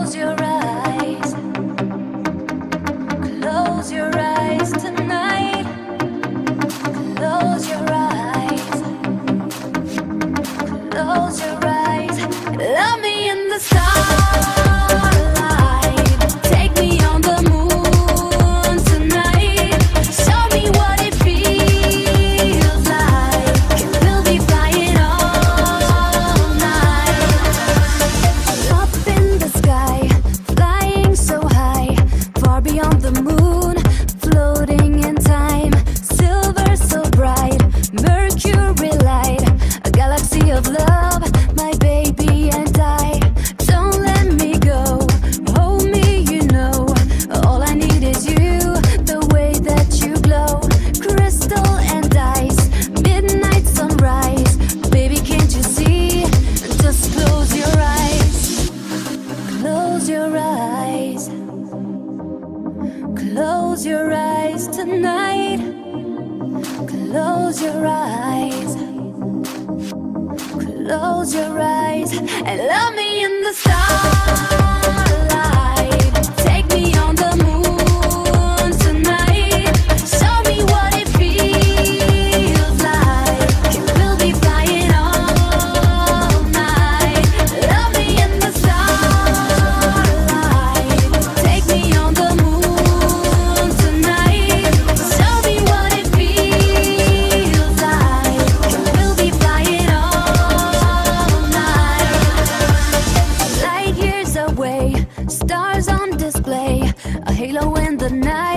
Close your eyes. Close your eyes tonight. Close your eyes. Close your eyes. Love me in the starlight. Take me on the moon tonight. Show me what it feels like. We'll be flying all night. Up in the sky, flying so high, far beyond the moon, floating in time. Silver so bright, mercury light, a galaxy of love, my baby and I. Don't let me go, hold me, you know. All I need is you, the way that you glow. Crystal and ice, midnight sunrise. Baby, can't you see? Just close your eyes. Close your eyes. Close your eyes tonight. Close your eyes. Close your eyes and love me in the starlight. Take me on the moon tonight. Show me what it feels like. We'll be flying all night. Love me in the starlight. Take me on the moon tonight. Show me what it feels like. We'll be flying all night. Light years away, stars on display, a halo in the night.